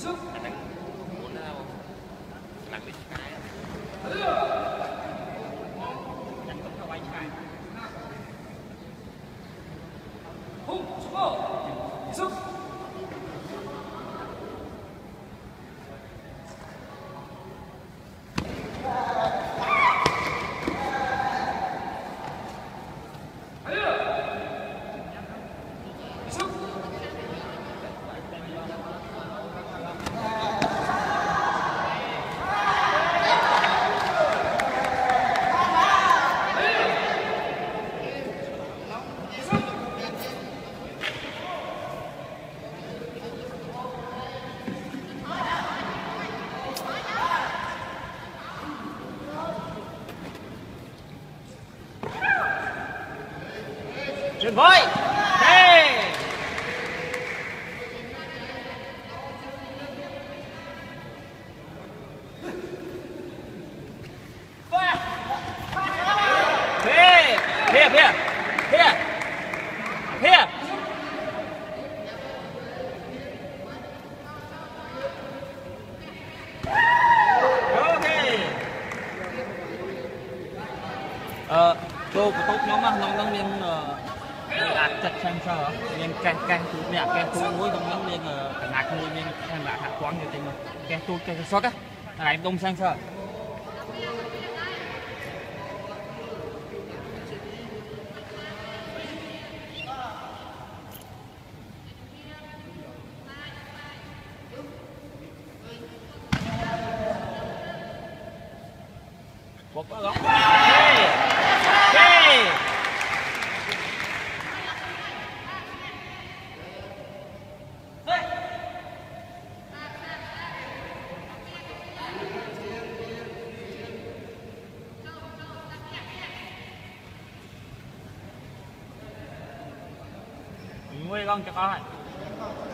anh đang muốn làm cái trái anh cũng không ai trái chuyển với hey. Here, here, here, here, here. Okay. Tôi của tôi nhóm á, nó miếng chặt sang sao miếng canh nè canh tôi muối trong miếng miếng cả nạc muối miếng canh là hạt quán như thế mà canh tôi canh sót á, này đông sang sao. Một cái góc. Hey. Hey. Nguyên con cho con.